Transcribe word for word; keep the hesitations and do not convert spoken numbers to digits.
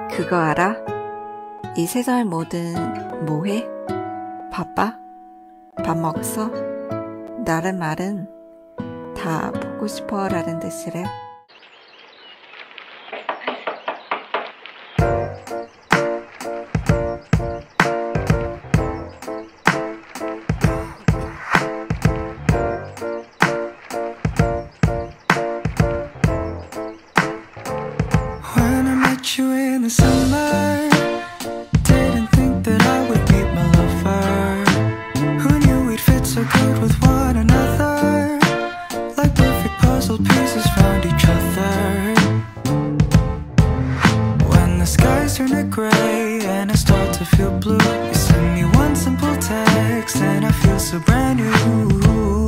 그거 알아? 이 세상의 뭐든 뭐해? 바빠? 밥 먹었어? 다른 말은 다 보고 싶어 라는 뜻이래. When I met you in the summer, didn't think that I would meet my lover. Who knew we'd fit so good with one another, like perfect puzzle pieces found each other. When the skies turn to gray and I start to feel blue, you send me one simple text and I feel so brand new.